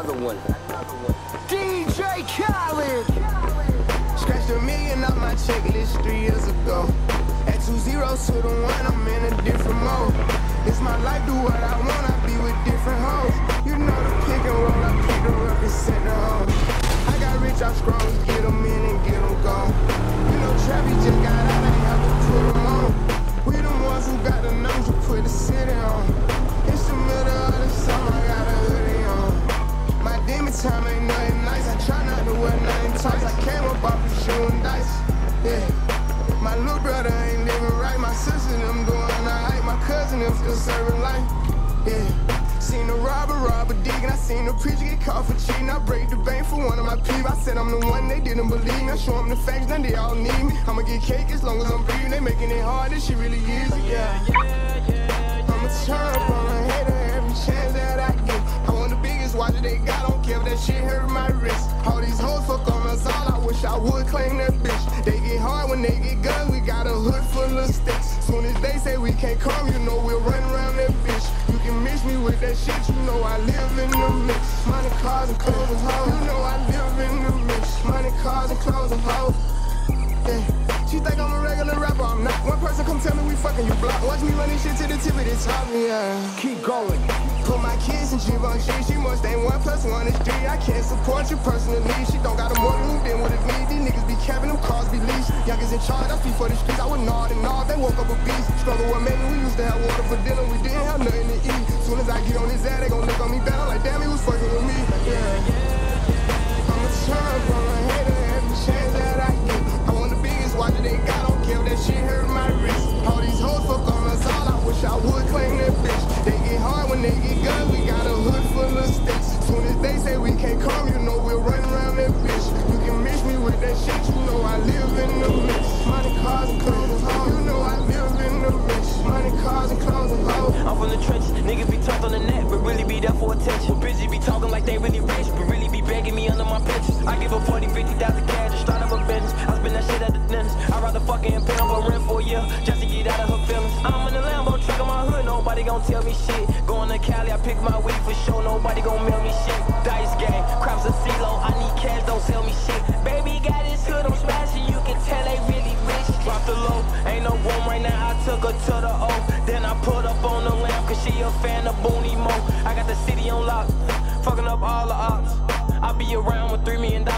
another one. DJ Khaled! Scratched $1 million off my checklist 3 years ago. At 2 zeros to the 1, I'm in a different mode. It's my life, do what I want, I be with different hoes. You know the pick and roll, I pick her up and send her home. I got rich off scrolls, get them in and get them gone. You know Trappy just got out, I have to put them on. We the ones who got the numbers to put the city on. It's the middle of the summer, I got a hoodie on. My demon time ain't nothing nice, I try not to wear nothing tight. I came up off the shooting dice, yeah. My little brother ain't living right, my sister them doing alright, my cousin them still serving life, yeah. Seen a robber digging, I seen a preacher get caught for cheating. I break the bank for one of my peeps. I said I'm the one, they didn't believe me. I show them the facts, now they all need me. I'ma get cake as long as I'm breathing. They making it hard, this shit really easy, yeah. I'ma turn up on a hater every chance that I get. I want the biggest watch that they got, don't care if that shit hurt my wrist. All these hoes fuck on us all, I wish I would claim that bitch. They get hard when they get guns, we got a hood full of sticks. Soon as they say we can't come, you know we'll run around that bitch. You can miss me with that shit, you know I live in the mix. Money, cars, and clothes and hoes. You know I live in the mix. Money, cars, and clothes and hoes. Yeah. She think I'm a regular rapper, I'm not. One person come tell me we fucking, you block. Watch me run this shit to the tip of the top, yeah. Keep going. Put my kids in G-Bone shit. She must ain't 1 + 1 is 3. I can't support your personal needs. She don't got a more room than what it needs. These niggas be capping, them cars be leased. Youngest in charge, I speak for the streets. I was gnawed and gnawed, they woke up a beast. Struggle with maybe we used to have water for dinner. We didn't have nothing to eat. Soon as I get on his ass, they gon' look on me bad. I'm like, damn, he was fucking with me. Yeah. I'ma turn from a hater every chance that I get. I want the biggest watch that they got. Don't care if that shit hurt my wrist. All these hoes fuck on us all. I wish I would claim that bitch. They get hard when they get guns. We got a hood full of sticks. Soon as they say we can't come, you know we'll run around that bitch. You can miss me with that shit. You know I live in the mix. Money, cars, and clothes and hoes. You know I live in the mix. Money, cars, and clothes and hoes. I'm from the trenches. Niggas be talked on the net, but really be there for attention. Bitches be talking like they really rich, but really be begging me under my pictures. I give a 40, 50,000 cash to start up a business. I spend that shit at the dentist. I'd rather fucking pay up a rent for a year just to get out of her feelings. I'm in the Lambo truck in my hood, nobody gon' tell me shit. Going to Cali, I pick my weed for sure, nobody gon' mail me shit. Dice game, craps a CeeLo, I need cash, don't sell me shit. Baby got his hood, I'm smashing, you can tell they really rich. Drop the low, ain't no room right now, I took her to the O. Then I put up on the lamp, cause she a fan of Booney Mo. I got the city on lock, fucking up all the ops. I be around with $3 million